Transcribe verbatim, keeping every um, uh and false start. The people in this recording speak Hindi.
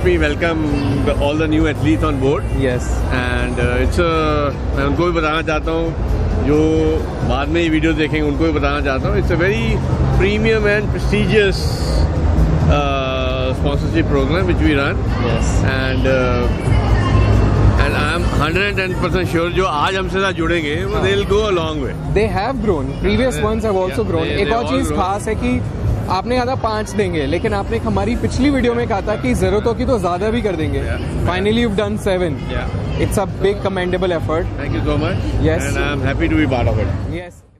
let me welcome the, all the new athletes on board. Yes. And uh, it's a, मैं उनको भी बताना चाहता हूँ जो बाद में ये वीडियो देखेंगे उनको भी बताना चाहता हूँ. It's a very premium and prestigious uh, sponsorship program which we run. Yes. And uh, and I am one hundred ten percent sure जो आज हमसे साथ जुड़ेंगे वो they'll go a long way. They have grown. Previous yeah, ones have also yeah, grown. they, एक they और चीज खास है कि आपने कहा था पाँच देंगे, लेकिन आपने हमारी पिछली वीडियो में कहा था कि जरूरत हो की तो ज्यादा भी कर देंगे. Finally you've done seven. Yeah. It's a big commendable effort. Thank you so much. Yes. And I am happy to be part of it. Yes.